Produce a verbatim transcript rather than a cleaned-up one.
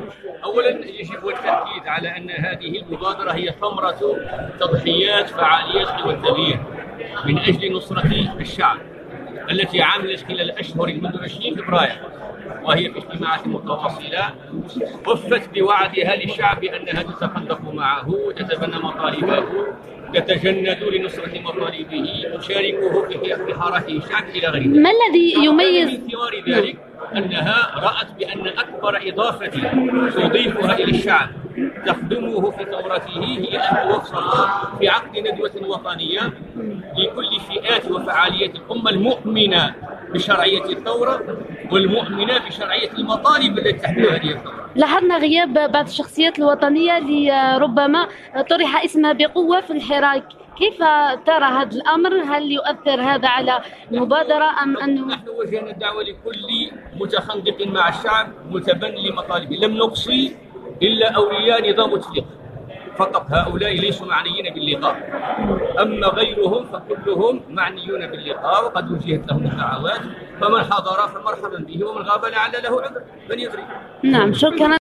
أولا يجب التأكيد على أن هذه المبادرة هي ثمرة تضحيات فعاليات قوى التغيير من أجل نصرة الشعب التي عملت خلال أشهر منذ عشرين فبراير، وهي في اجتماعات متواصلة وفت بوعدها للشعب بأنها تتخلق معه وتتبنى مطالبه، تتجند لنصرة مطالبه، تشاركه في حراك الشعب إلى غير ذلك. ما الذي يميز من ثمار ذلك أنها رأت بأن أكبر إضافة تضيفها إلى الشعب تخدمه في ثورته هي أن توفر في عقد ندوة وطنية لكل فئات وفعاليات الأمة المؤمنة بشرعية الثورة والمؤمنة بشرعية المطالب التي تحمل هذه الثورة. لاحظنا غياب بعض الشخصيات الوطنية اللي ربما طرح اسمها بقوة في الحراك، كيف ترى هذا الأمر؟ هل يؤثر هذا على المبادرة أم أنه؟ نحن وجهنا الدعوة لكل متخندق مع الشعب متبني لمطالبه، لم نقصي إلا أولياء نظام التفريق فقط، هؤلاء ليسوا معنيين باللقاء، أما غيرهم فكلهم معنيون باللقاء وقد وجهت لهم الدعوات، فمن حضر فمرحبا به ومن غاب لعل له عذر، من يدري. نعم، شكرا.